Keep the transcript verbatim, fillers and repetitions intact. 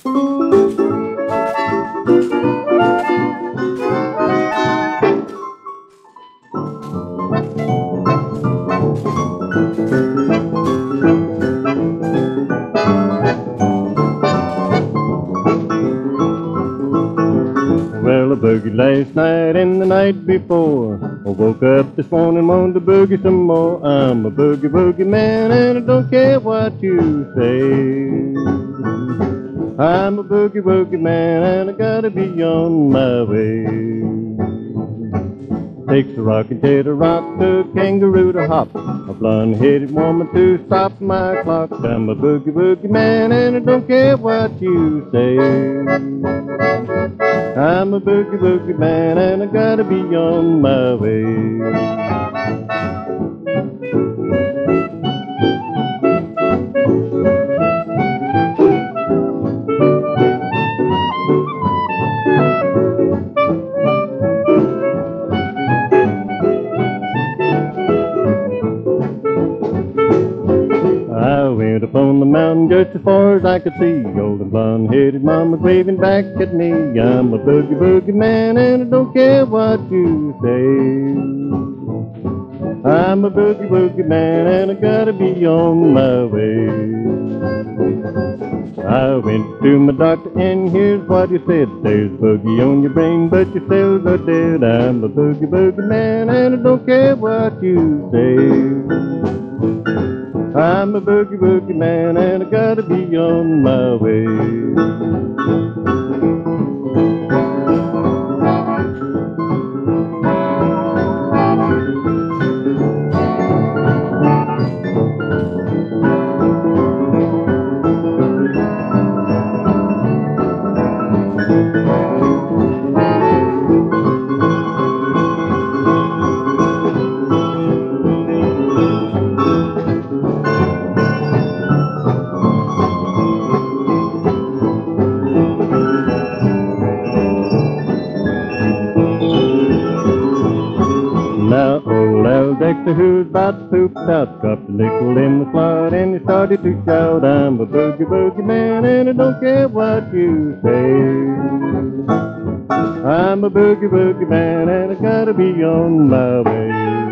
Well, I boogied last night and the night before. I woke up this morning, wanted to boogie some more. I'm a boogie, boogie man, and I don't care what you say. I'm a boogie, boogie man, and I gotta be on my way. Takes a rocking chair to rock, a kangaroo to hop, a blonde-headed woman to stop my clock. I'm a boogie, boogie man, and I don't care what you say. I'm a boogie, boogie man, and I gotta be on my way. I went up on the mountain just as far as I could see. Old and blonde-headed mama waving back at me. I'm a boogie, boogie man, and I don't care what you say. I'm a boogie, boogie man, and I gotta be on my way. I went to my doctor, and here's what he said. There's boogie on your brain, but your cells are dead. I'm a boogie, boogie man, and I don't care what you say. I'm a boogie, boogie man, and I gotta be on my way. Now old Al Dexter, who's about to poop out, dropped a nickel in the slot and he started to shout, I'm a boogie, boogie man, and I don't care what you say. I'm a boogie, boogie man, and I gotta be on my way.